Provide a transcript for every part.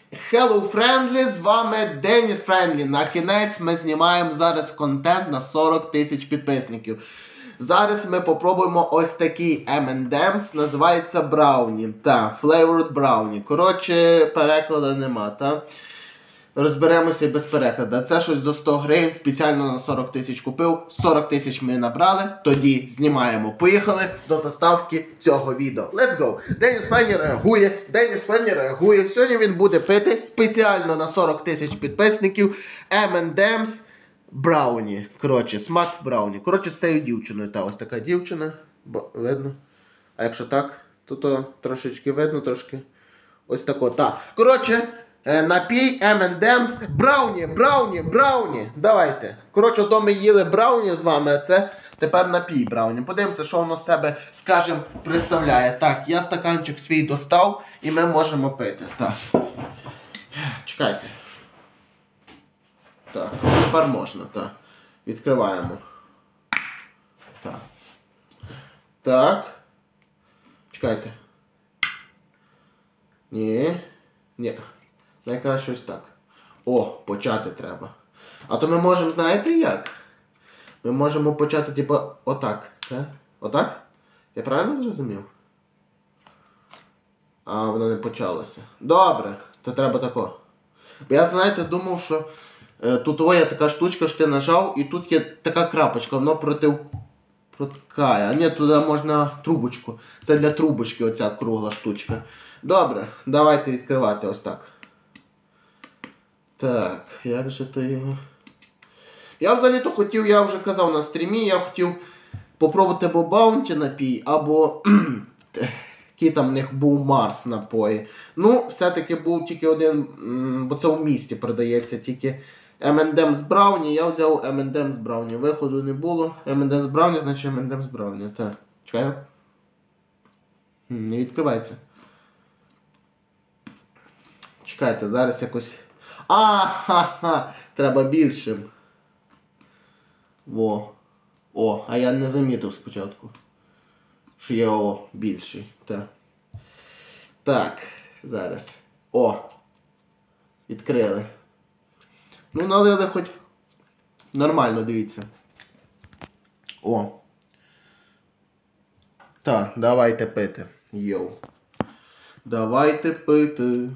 Hello Friendly, з вами Деніс Френдлі. На кінець ми знімаємо зараз контент на 40 тисяч підписників. Зараз ми попробуємо ось такий M&M's, називається Брауні. Та, Flavored Brownie. Коротше, перекладу нема, та? Розберемося без перекладу. Це щось до 100 гривень, спеціально на 40 тисяч купив. 40 тисяч ми набрали, тоді знімаємо. Поїхали до заставки цього відео. Let's go! Деніс Френдлі реагує. Сьогодні він буде пити спеціально на 40 тисяч підписників M&M's Брауні. Коротше, смак Брауні. Коротше, з цією дівчиною. Та ось така дівчина. Видно? А якщо так, то трошечки видно, трошки ось тако. Так. Коротше, напій M&M's Брауні. Давайте. Коротше, ото ми їли Брауні з вами, а це тепер напій Брауні. Подивимося, що воно з себе, скажімо, представляє. Так, я стаканчик свій достав і ми можемо пити. Так. Чекайте. Так, тепер можна, так. Відкриваємо. Так. Так. Чекайте. Ні. Найкраще ось так. О, почати треба. А то ми можемо, знаєте як? Ми можемо почати, типу, отак. Отак? Я правильно зрозумів? А, воно не почалося. Добре, то треба тако. Бо я, знаєте, думав, що тут є така штучка, що ти нажав, і тут є така крапочка, воно протикає. А ні, туди можна трубочку. Це для трубочки оця кругла штучка. Добре, давайте відкривати ось так. Так, як же то його? Я взагалі-то хотів, я вже казав на стрімі, я хотів попробувати або Баунті напій, або який там в них був Марс напої. Ну, все-таки був тільки один, бо це в місті продається тільки M&M's Брауні. Я взяв M&M's Брауні. Виходу не було. M&M's Брауні, значить M&M's Брауні. Так, чекай. Не відкривається. Чекайте, зараз якось... Треба більшим. Во. О, а я не замітив спочатку, що є більший. Так, зараз. О! Відкрили. Ну, налили хоч нормально, дивіться. О. Так, давайте пити. Йоу. Давайте пити.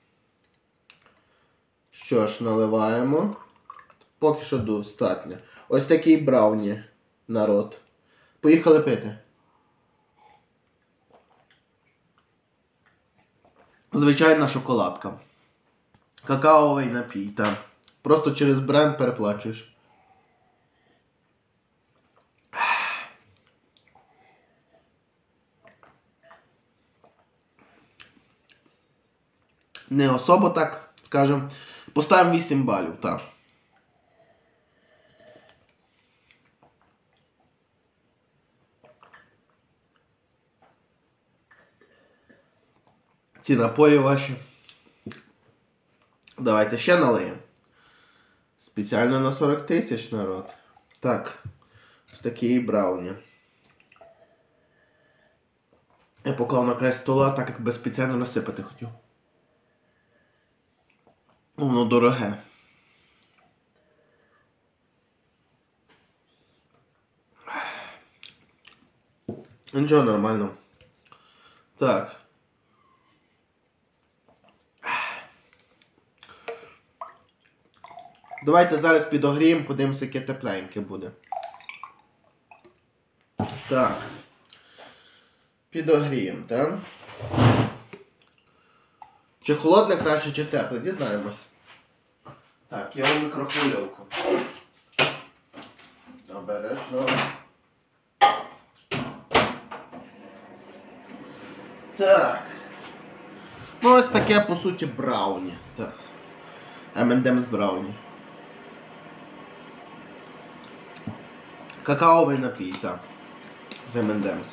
Що ж, наливаємо. Поки що достатньо. Ось такий Брауні, народ. Поїхали пити. Звичайна шоколадка. Какаовий напій, так. Просто через бренд переплачуєш. Не особо так, скажем. Поставимо 8 балів, так. Ці напої ваші. Давайте ще налиємо. Спеціально на 40 тисяч, народ. Так. Ось такі Брауні. Я поклав на край стола, так як би спеціально насипати хотів. Воно дороге. Нічого, нормально. Так. Давайте зараз підогріємо, подивимося, яке тепленьке буде. Так. Підогріємо, так? Чи холодне краще, чи тепле? Дізнаємось. Так, я вам мікрохвильовку. Обережно. Так. Ну ось таке, по суті, Брауні. Так. M&M's Брауні. Какаовий напій, так. З M&M's.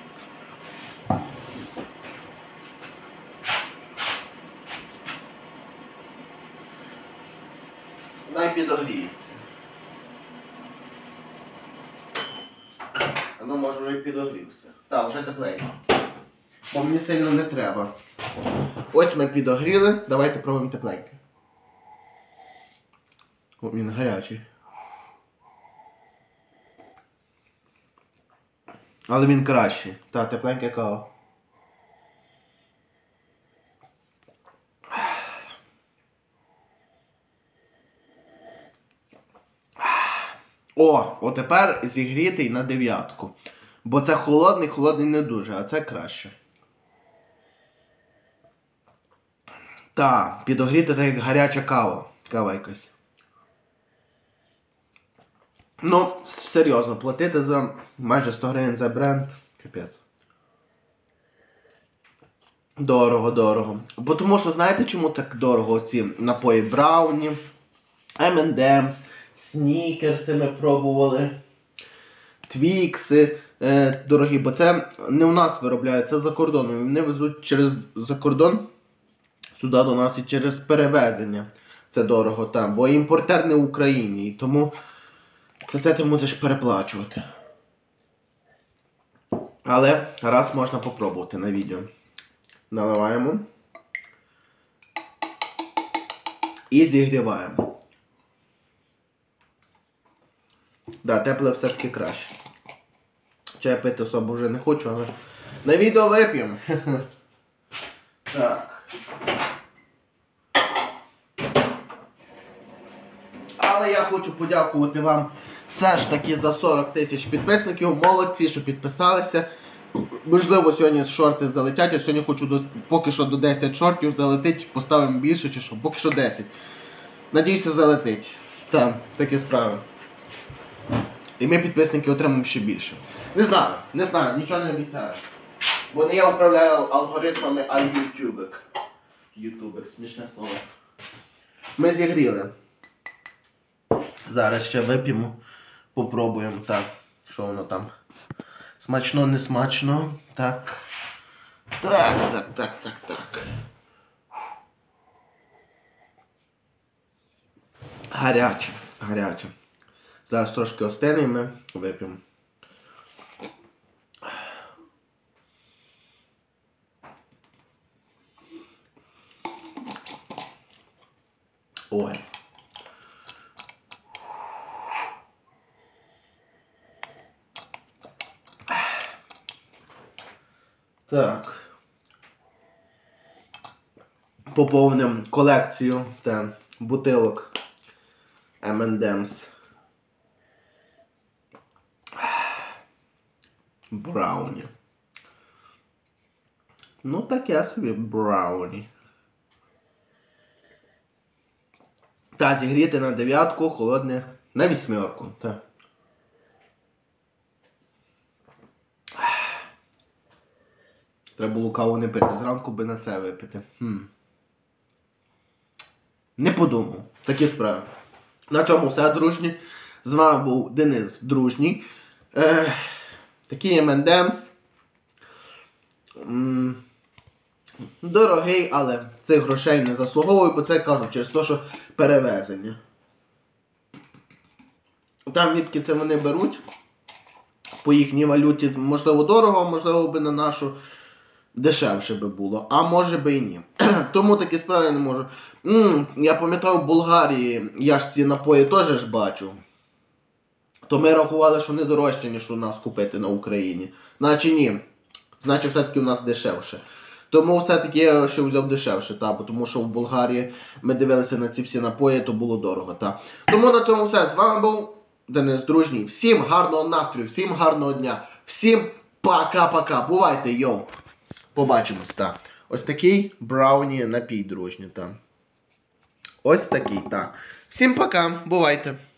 Дай підогріється. А ну, може вже і підогрівся. Так, вже тепленько. Бо мені сильно не треба. Ось ми підогріли, давайте пробуємо тепленьке. О, він гарячий. Але він кращий. Та, тепленьке кава. О, тепер зігрітий на 9. Бо це холодний не дуже, а це краще. Та, підогріти так як гаряча кава. Кава якась. Ну, серйозно, платити за майже 100 гривень за бренд. Капець. Дорого. Бо тому що, знаєте, чому так дорого ці напої? Брауні, M&M's, снікерси ми пробували, твікси дорогі, бо це не у нас виробляють, це за кордоном. Вони везуть за кордон сюди до нас і через перевезення. Це дорого там, бо імпортер не в Україні, і тому це ти мусиш переплачувати. Але раз можна попробувати на відео. Наливаємо. І зігріваємо. Да, тепле все-таки краще. Чай пити особо вже не хочу, але на відео вип'ємо. Так. Але я хочу подякувати вам все ж таки за 40 тисяч підписників. Молодці, що підписалися. Можливо, сьогодні шорти залетять. Я сьогодні хочу поки що до 10 шортів залетить. Поставимо більше чи що. Поки що 10. Надіюся, залетить. Так, такі справи. І ми підписники отримаємо ще більше. Не знаю, нічого не обіцяю. Бо не я управляю алгоритмами, а ютубик. Ютубик, смішне слово. Ми зігріли. Зараз ще вип'ємо, попробуємо. Так, що воно там? Смачно, не смачно. Так. Так. Гаряче. Зараз трошки остине і ми вип'ємо. Ой. Так. Поповнимо колекцію бутилок M&M's. Брауні. Ну таке собі брауні. Та зігріти на 9, холодне на 8. Так. Треба було каву не пити. Зранку би на це випити. Не подумав. Такі справи. На цьому все, дружні. З вами був Денис Дружній. Такий M&M's. Дорогий, але цих грошей не заслуговую, бо це кажу через те, що перевезення. Там відки це вони беруть. По їхній валюті, можливо, дорого, можливо, би на нашу дешевше би було, а може би і ні. Тому такі справи я не можу. Я пам'ятаю, в Болгарії я ж ці напої теж ж бачу. То ми рахували, що не дорожче, ніж у нас купити на Україні. Значить ні. Значить все-таки у нас дешевше. Тому все-таки я ще взяв дешевше, тому що в Болгарії ми дивилися на ці всі напої, то було дорого. Тому на цьому все. З вами був Денис Дружній. Всім гарного настрою, всім гарного дня. Всім пока-пока. Бувайте, йоу. Побачимось, Ось такий брауні напій дружній, Ось такий, Всім пока, бувайте.